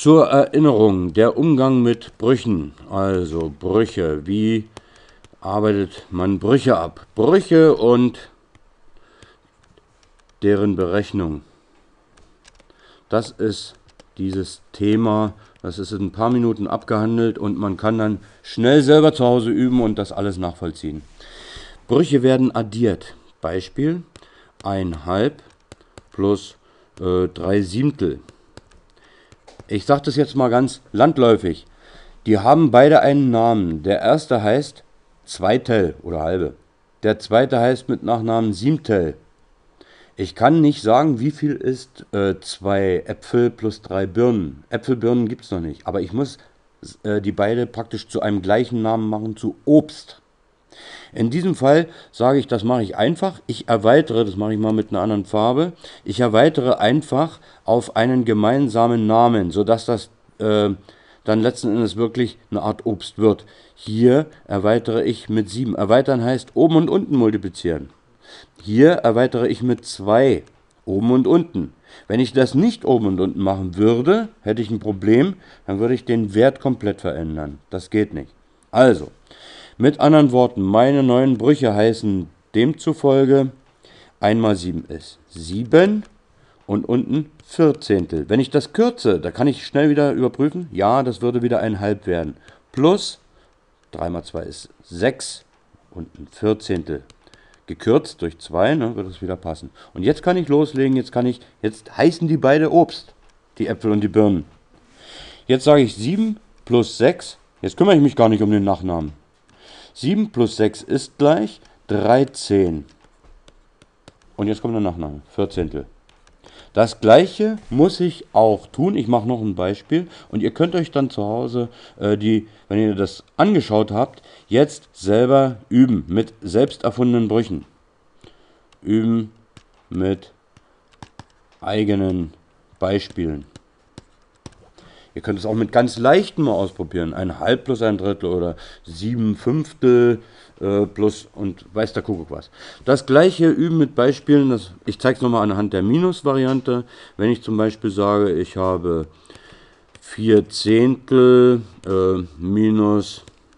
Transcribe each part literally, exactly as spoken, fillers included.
Zur Erinnerung, der Umgang mit Brüchen, also Brüche, wie arbeitet man Brüche ab? Brüche und deren Berechnung. Das ist dieses Thema, das ist in ein paar Minuten abgehandelt und man kann dann schnell selber zu Hause üben und das alles nachvollziehen. Brüche werden addiert. Beispiel, ein Halb plus äh, drei Siebtel. Ich sage das jetzt mal ganz landläufig. Die haben beide einen Namen. Der erste heißt Zweitel oder Halbe. Der zweite heißt mit Nachnamen Siebtel. Ich kann nicht sagen, wie viel ist äh, zwei Äpfel plus drei Birnen. Äpfel, Birnen gibt es noch nicht. Aber ich muss äh, die beide praktisch zu einem gleichen Namen machen, zu Obst. In diesem Fall sage ich, das mache ich einfach. Ich erweitere, das mache ich mal mit einer anderen Farbe. Ich erweitere einfach auf einen gemeinsamen Namen, sodass das äh, dann letzten Endes wirklich eine Art Obst wird. Hier erweitere ich mit sieben. Erweitern heißt oben und unten multiplizieren. Hier erweitere ich mit zwei, oben und unten. Wenn ich das nicht oben und unten machen würde, hätte ich ein Problem, dann würde ich den Wert komplett verändern. Das geht nicht. Also, mit anderen Worten, meine neuen Brüche heißen demzufolge, eins mal sieben ist sieben und unten Vierzehntel. Wenn ich das kürze, da kann ich schnell wieder überprüfen, ja, das würde wieder ein Halb werden. Plus drei mal zwei ist sechs und ein Vierzehntel. Gekürzt durch zwei, ne, wird es wieder passen. Und jetzt kann ich loslegen, jetzt kann ich, jetzt heißen die beide Obst, die Äpfel und die Birnen. Jetzt sage ich sieben plus sechs, jetzt kümmere ich mich gar nicht um den Nachnamen. sieben plus sechs ist gleich dreizehn. Und jetzt kommt der Nachname, Vierzehntel. Das gleiche muss ich auch tun. Ich mache noch ein Beispiel und ihr könnt euch dann zu Hause, äh, die, wenn ihr das angeschaut habt, jetzt selber üben mit selbst erfundenen Brüchen. Üben mit eigenen Beispielen. Ihr könnt es auch mit ganz leichten mal ausprobieren. Ein Halb plus ein Drittel oder sieben Fünftel äh, plus und weiß der Kuckuck was. Das gleiche üben mit Beispielen. Das, ich zeige es nochmal anhand der Minus-Variante. Wenn ich zum Beispiel sage, ich habe vier Zehntel äh, minus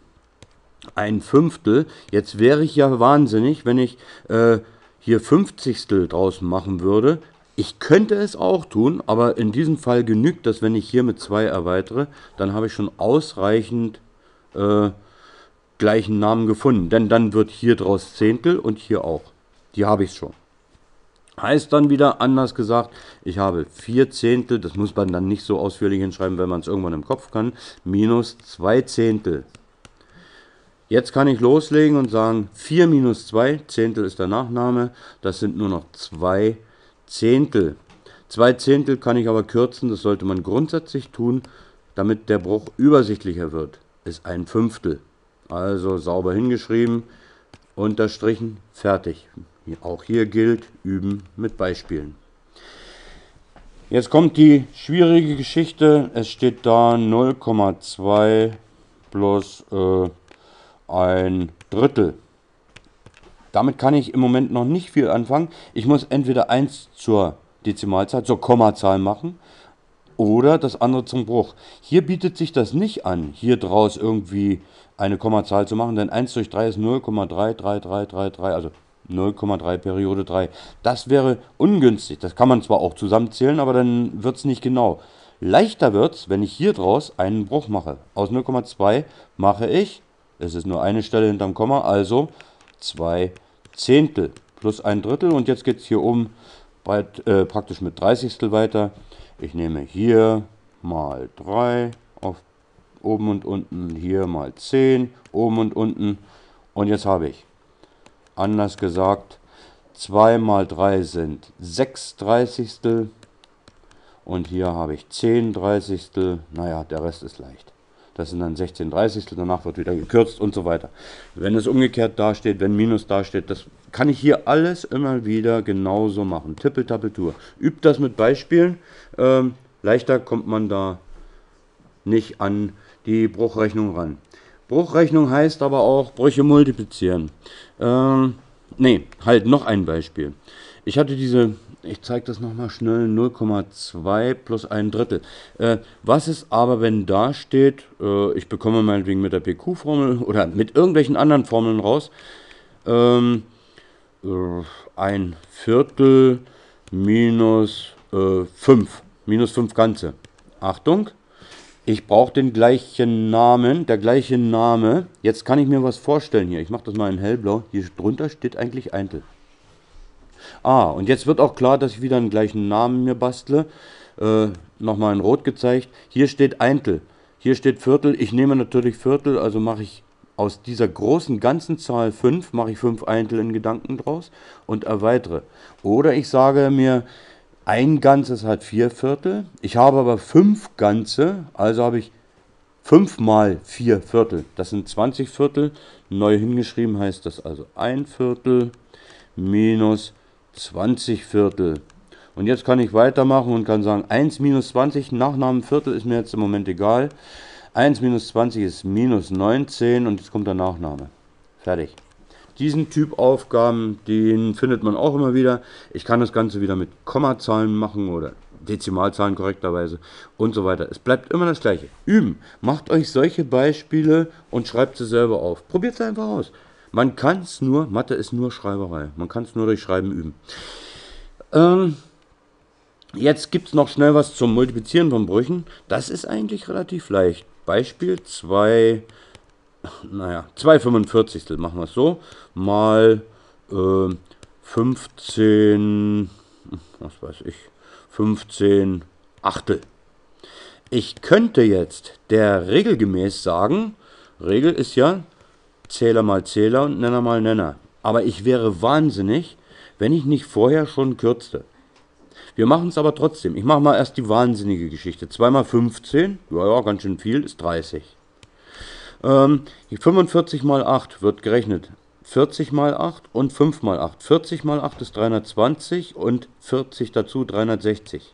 ein Fünftel. Jetzt wäre ich ja wahnsinnig, wenn ich äh, hier Fünfzigstel draus machen würde. Ich könnte es auch tun, aber in diesem Fall genügt das, wenn ich hier mit zwei erweitere, dann habe ich schon ausreichend äh, gleichen Namen gefunden. Denn dann wird hier draus Zehntel und hier auch. Die habe ich schon. Heißt dann wieder, anders gesagt, ich habe vier Zehntel, das muss man dann nicht so ausführlich hinschreiben, wenn man es irgendwann im Kopf kann, minus zwei Zehntel. Jetzt kann ich loslegen und sagen, vier minus zwei, Zehntel ist der Nachname, das sind nur noch zwei Zehntel. Zwei Zehntel kann ich aber kürzen, das sollte man grundsätzlich tun, damit der Bruch übersichtlicher wird. Ist ein Fünftel. Also sauber hingeschrieben, unterstrichen, fertig. Auch hier gilt, üben mit Beispielen. Jetzt kommt die schwierige Geschichte. Es steht da null Komma zwei plus äh, ein Drittel. Damit kann ich im Moment noch nicht viel anfangen. Ich muss entweder eins zur Dezimalzahl, zur Kommazahl machen oder das andere zum Bruch. Hier bietet sich das nicht an, hier draus irgendwie eine Kommazahl zu machen, denn eins durch drei ist null Komma drei drei drei drei drei, also null Komma drei Periode drei. Das wäre ungünstig. Das kann man zwar auch zusammenzählen, aber dann wird es nicht genau. Leichter wird es, wenn ich hier draus einen Bruch mache. Aus null Komma zwei mache ich, es ist nur eine Stelle hinterm Komma, also zwei Zehntel plus ein Drittel und jetzt geht es hier oben breit, äh, praktisch mit Dreißigstel weiter. Ich nehme hier mal drei auf oben und unten, hier mal zehn oben und unten und jetzt habe ich, anders gesagt, zwei mal drei sind sechs Dreißigstel und hier habe ich zehn Dreißigstel, naja, der Rest ist leicht. Das sind dann sechzehn Dreißigstel, danach wird wieder gekürzt und so weiter. Wenn es umgekehrt dasteht, wenn Minus dasteht, das kann ich hier alles immer wieder genauso machen. Tippeltappeltour. Übt das mit Beispielen. Ähm, leichter kommt man da nicht an die Bruchrechnung ran. Bruchrechnung heißt aber auch Brüche multiplizieren. Ähm, nee, halt noch ein Beispiel. Ich hatte diese ich zeige das nochmal schnell, null Komma zwei plus ein Drittel. Äh, was ist aber, wenn da steht, äh, ich bekomme meinetwegen mit der P Q-Formel oder mit irgendwelchen anderen Formeln raus, ähm, äh, ein Viertel minus äh, fünf, minus fünf Ganze. Achtung, ich brauche den gleichen Namen, der gleiche Name. Jetzt kann ich mir was vorstellen hier. Ich mache das mal in hellblau. Hier drunter steht eigentlich Eintel. Ah, und jetzt wird auch klar, dass ich wieder einen gleichen Namen mir bastle. Äh, Nochmal in Rot gezeigt. Hier steht Eintel. Hier steht Viertel. Ich nehme natürlich Viertel, also mache ich aus dieser großen ganzen Zahl fünf, mache ich fünf Eintel in Gedanken draus und erweitere. Oder ich sage mir, ein Ganzes hat vier Viertel. Ich habe aber fünf Ganze, also habe ich fünf mal vier Viertel. Das sind zwanzig Viertel. Neu hingeschrieben heißt das also ein Viertel minus zwanzig Viertel. Und jetzt kann ich weitermachen und kann sagen, eins minus zwanzig, Nachnamen Viertel ist mir jetzt im Moment egal. eins minus zwanzig ist minus neunzehn und jetzt kommt der Nachname. Fertig. Diesen Typ Aufgaben, den findet man auch immer wieder. Ich kann das Ganze wieder mit Kommazahlen machen oder Dezimalzahlen korrekterweise und so weiter. Es bleibt immer das Gleiche. Üben. Macht euch solche Beispiele und schreibt sie selber auf. Probiert es einfach aus. Man kann es nur, Mathe ist nur Schreiberei. Man kann es nur durch Schreiben üben. Ähm, jetzt gibt es noch schnell was zum Multiplizieren von Brüchen. Das ist eigentlich relativ leicht. Beispiel zwei, naja, zwei fünfundvierzigstel, machen wir es so, mal äh, fünfzehn, was weiß ich, fünfzehn Achtel. Ich könnte jetzt der Regel gemäß sagen, Regel ist ja Zähler mal Zähler und Nenner mal Nenner. Aber ich wäre wahnsinnig, wenn ich nicht vorher schon kürzte. Wir machen es aber trotzdem. Ich mache mal erst die wahnsinnige Geschichte. zwei mal fünfzehn, ja, ja, ganz schön viel, ist dreißig. Ähm, fünfundvierzig mal acht wird gerechnet. vierzig mal acht und fünf mal acht. vierzig mal acht ist dreihundertzwanzig und vierzig dazu dreihundertsechzig.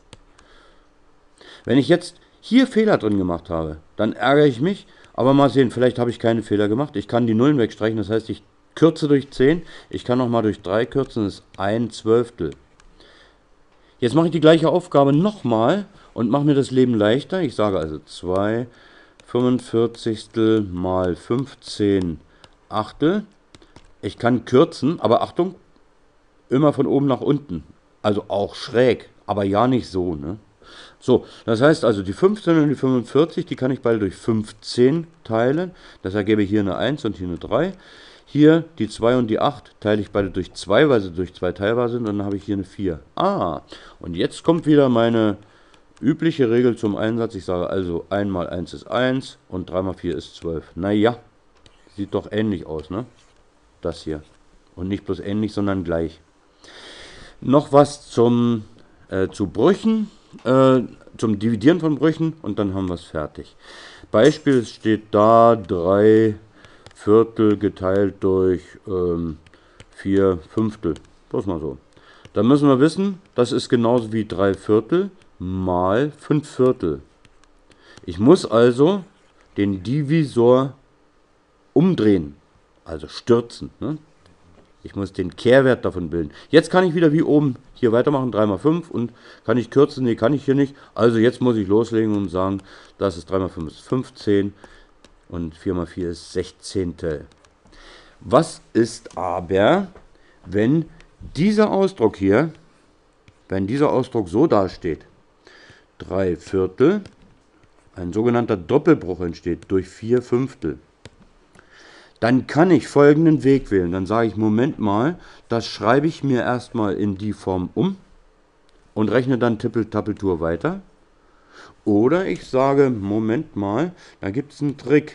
Wenn ich jetzt hier Fehler drin gemacht habe, dann ärgere ich mich. Aber mal sehen, vielleicht habe ich keine Fehler gemacht. Ich kann die Nullen wegstreichen, das heißt, ich kürze durch zehn. Ich kann nochmal durch drei kürzen, das ist ein Zwölftel. Jetzt mache ich die gleiche Aufgabe nochmal und mache mir das Leben leichter. Ich sage also zwei fünfundvierzigstel mal fünfzehn Achtel. Ich kann kürzen, aber Achtung, immer von oben nach unten. Also auch schräg, aber ja nicht so, ne? So, das heißt also, die fünfzehn und die fünfundvierzig, die kann ich beide durch fünfzehn teilen. Das ergebe hier eine eins und hier eine drei. Hier die zwei und die acht teile ich beide durch zwei, weil sie durch zwei teilbar sind. Und dann habe ich hier eine vier. Ah, und jetzt kommt wieder meine übliche Regel zum Einsatz. Ich sage also, eins mal eins ist eins und drei mal vier ist zwölf. Naja, sieht doch ähnlich aus, ne? Das hier. Und nicht bloß ähnlich, sondern gleich. Noch was zum, äh, zu Brüchen. Äh, zum Dividieren von Brüchen und dann haben wir es fertig. Beispiel steht da drei Viertel geteilt durch ähm, vier Fünftel. Bloß mal so. Dann müssen wir wissen, das ist genauso wie drei Viertel mal fünf Viertel. Ich muss also den Divisor umdrehen, also stürzen, ne? Ich muss den Kehrwert davon bilden. Jetzt kann ich wieder wie oben hier weitermachen, drei mal fünf und kann ich kürzen? Nee, kann ich hier nicht. Also jetzt muss ich loslegen und sagen, das ist drei mal fünf ist fünfzehn und vier mal vier ist Sechzehntel. Was ist aber, wenn dieser Ausdruck hier, wenn dieser Ausdruck so dasteht, drei Viertel, ein sogenannter Doppelbruch entsteht durch vier Fünftel. Dann kann ich folgenden Weg wählen. Dann sage ich, Moment mal, das schreibe ich mir erstmal in die Form um und rechne dann Tippel-Tappeltour weiter. Oder ich sage, Moment mal, da gibt es einen Trick.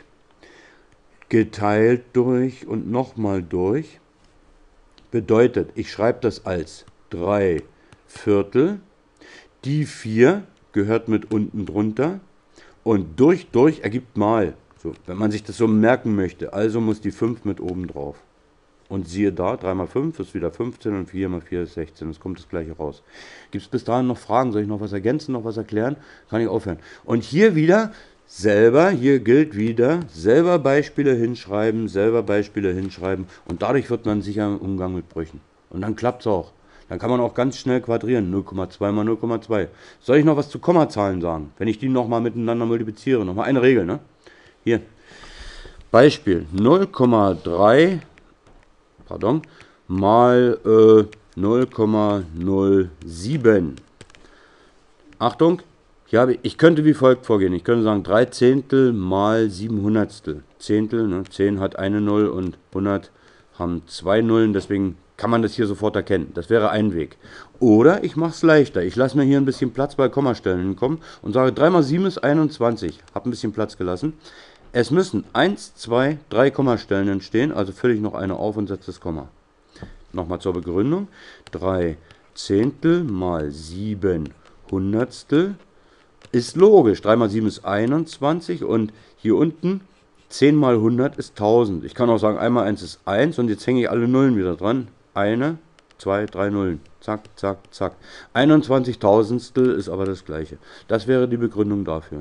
Geteilt durch und nochmal durch bedeutet, ich schreibe das als drei Viertel. Die vier gehört mit unten drunter und durch durch ergibt mal. So, wenn man sich das so merken möchte, also muss die fünf mit oben drauf. Und siehe da, drei mal fünf ist wieder fünfzehn und vier mal vier ist sechzehn. Es kommt das gleiche raus. Gibt es bis dahin noch Fragen? Soll ich noch was ergänzen, noch was erklären? Kann ich aufhören. Und hier wieder selber, hier gilt wieder, selber Beispiele hinschreiben, selber Beispiele hinschreiben. Und dadurch wird man sicher im Umgang mit Brüchen. Und dann klappt es auch. Dann kann man auch ganz schnell quadrieren. null Komma zwei mal null Komma zwei. Soll ich noch was zu Kommazahlen sagen? Wenn ich die nochmal miteinander multipliziere. Nochmal eine Regel, ne? Hier. Beispiel. null Komma drei pardon, mal äh, null Komma null sieben. Achtung. Hier habe ich, ich könnte wie folgt vorgehen. Ich könnte sagen drei Zehntel mal sieben Hundertstel. Zehntel, ne? zehn hat eine Null und hundert haben zwei Nullen. Deswegen kann man das hier sofort erkennen. Das wäre ein Weg. Oder ich mache es leichter. Ich lasse mir hier ein bisschen Platz bei Kommastellen hinkommen und sage drei mal sieben ist einundzwanzig. Habe ein bisschen Platz gelassen. Es müssen eins, zwei, drei Kommastellen entstehen. Also fülle ich noch eine auf und setze das Komma. Nochmal zur Begründung. drei Zehntel mal sieben Hundertstel. Ist logisch. drei mal sieben ist einundzwanzig und hier unten zehn mal hundert ist tausend. Ich kann auch sagen, einmal eins ist eins und jetzt hänge ich alle Nullen wieder dran. Eine, zwei, drei Nullen. Zack, zack, zack. einundzwanzig Tausendstel ist aber das gleiche. Das wäre die Begründung dafür.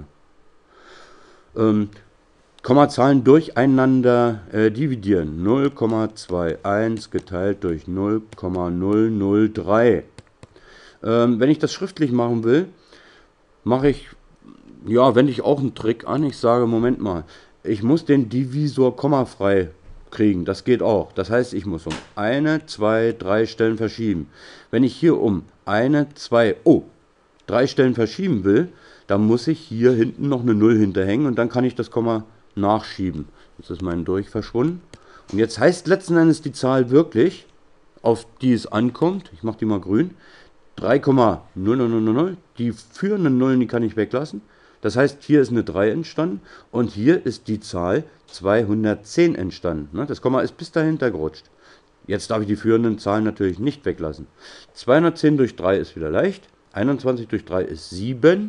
Ähm, Kommazahlen durcheinander äh, dividieren. null Komma einundzwanzig geteilt durch null Komma null null drei. Ähm, wenn ich das schriftlich machen will, mache ich, ja, wende ich auch einen Trick an. Ich sage, Moment mal, ich muss den Divisor kommafrei kriegen. Das geht auch. Das heißt, ich muss um eine, zwei, drei Stellen verschieben. Wenn ich hier um eine, zwei, oh, drei Stellen verschieben will, dann muss ich hier hinten noch eine Null hinterhängen und dann kann ich das Komma nachschieben. Jetzt ist mein Durch verschwunden. Und jetzt heißt letzten Endes die Zahl wirklich, auf die es ankommt, ich mache die mal grün, drei Komma null null null null, die führenden Nullen, die kann ich weglassen. Das heißt, hier ist eine drei entstanden und hier ist die Zahl zweihundertzehn entstanden. Das Komma ist bis dahinter gerutscht. Jetzt darf ich die führenden Zahlen natürlich nicht weglassen. zweihundertzehn durch drei ist wieder leicht. einundzwanzig durch drei ist sieben.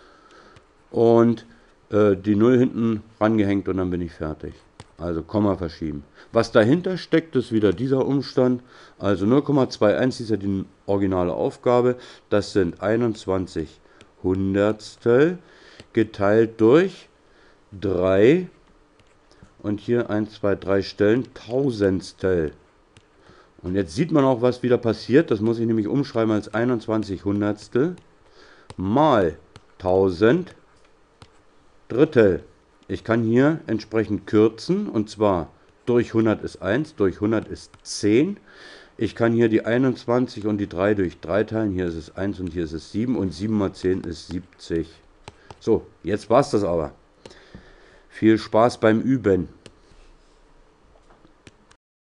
Und äh, die Null hinten rangehängt und dann bin ich fertig. Also Komma verschieben. Was dahinter steckt, ist wieder dieser Umstand. Also null Komma einundzwanzig ist ja die originale Aufgabe. Das sind einundzwanzig Hundertstel geteilt durch drei. Und hier eins, zwei, drei Stellen Tausendstel. Und jetzt sieht man auch, was wieder passiert. Das muss ich nämlich umschreiben als einundzwanzig Hundertstel mal tausend Drittel. Ich kann hier entsprechend kürzen, und zwar durch hundert ist eins, durch hundert ist zehn. Ich kann hier die einundzwanzig und die drei durch drei teilen. Hier ist es eins und hier ist es sieben und sieben mal zehn ist siebzig. So, jetzt war es das aber. Viel Spaß beim Üben.